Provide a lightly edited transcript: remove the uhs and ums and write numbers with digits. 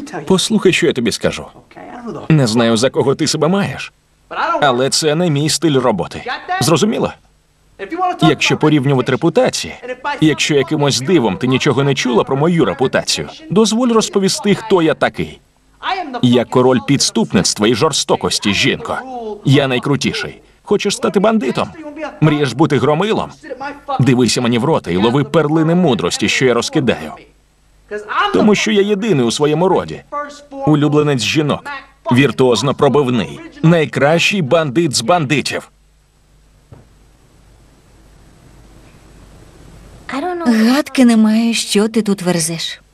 Послухай, що я тобі скажу. Не знаю, за кого ти себе маєш, але це не мій стиль роботи. Зрозуміло? Якщо порівнювати репутації, і якщо якимось дивом ти нічого не чула про мою репутацію, дозволь розповісти, хто я такий. Я король підступництва і жорстокості, жінко. Я найкрутіший. Хочеш стати бандитом? Мрієш бути громилом? Дивися мені в рота і лови перлини мудрості, що я розкидаю. Тому що я єдиний у своєму роді. Улюбленець жінок. Віртуозно пробивний. Найкращий бандит з бандитів. Гадки немає, що ти тут верзеш.